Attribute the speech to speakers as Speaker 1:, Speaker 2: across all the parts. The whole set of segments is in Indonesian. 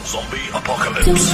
Speaker 1: Zombie Apocalypse.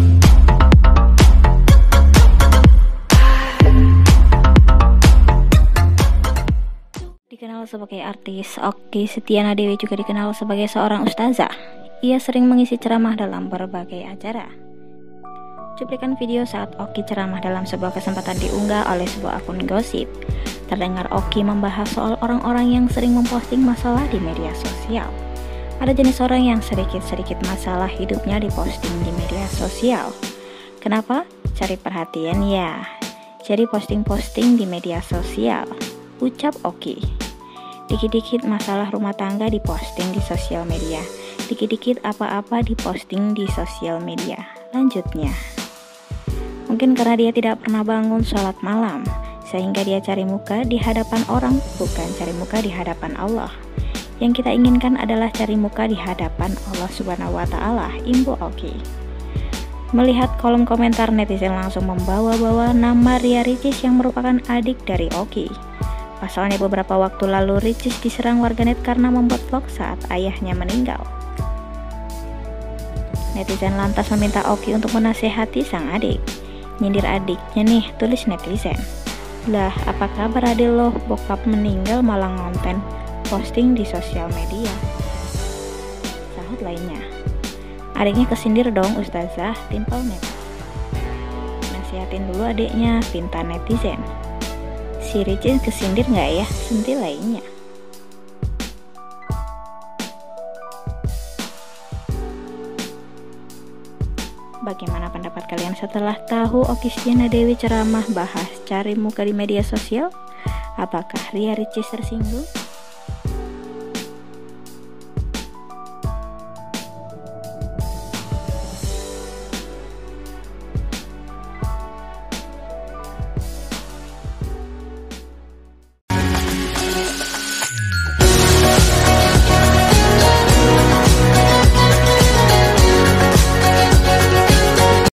Speaker 2: Dikenal sebagai artis, Okky Setiana Dewi juga dikenal sebagai seorang ustazah. Ia sering mengisi ceramah dalam berbagai acara. Cuplikan video saat Okky ceramah dalam sebuah kesempatan diunggah oleh sebuah akun gosip. Terdengar Okky membahas soal orang-orang yang sering memposting masalah di media sosial. Ada jenis orang yang sedikit-sedikit masalah hidupnya diposting di media sosial. Kenapa? Cari perhatian ya. Jadi posting-posting di media sosial, ucap Okky. Dikit-dikit masalah rumah tangga diposting di sosial media. Dikit-dikit apa-apa diposting di sosial media. Lanjutnya, mungkin karena dia tidak pernah bangun sholat malam, sehingga dia cari muka di hadapan orang, bukan cari muka di hadapan Allah. Yang kita inginkan adalah cari muka di hadapan Allah Subhanahu wa Ta'ala, imbu Okky. Melihat kolom komentar, netizen langsung membawa-bawa nama Ria Ricis yang merupakan adik dari Okky. Pasalnya beberapa waktu lalu Ricis diserang warganet karena membuat vlog saat ayahnya meninggal. Netizen lantas meminta Okky untuk menasehati sang adik. Nyindir adiknya nih, tulis netizen. Lah, apa kabar adik lo, bokap meninggal malah ngonten posting di sosial media? Sahut lainnya, adiknya kesindir dong ustazah, timpal netizen. Nasihatin dulu adiknya, pinta netizen. Si Ricis kesindir nggak ya, sentil lainnya. Bagaimana pendapat kalian setelah tahu Okky Setiana Dewi ceramah bahas cari muka di media sosial? Apakah Ria Ricis tersinggung?